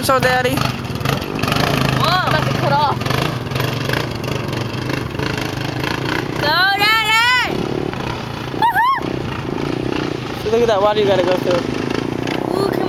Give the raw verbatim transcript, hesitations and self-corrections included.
so, Daddy? Whoa. I'm about to cut off. Go, Daddy! Woohoo! So look at that water you gotta go through. Ooh,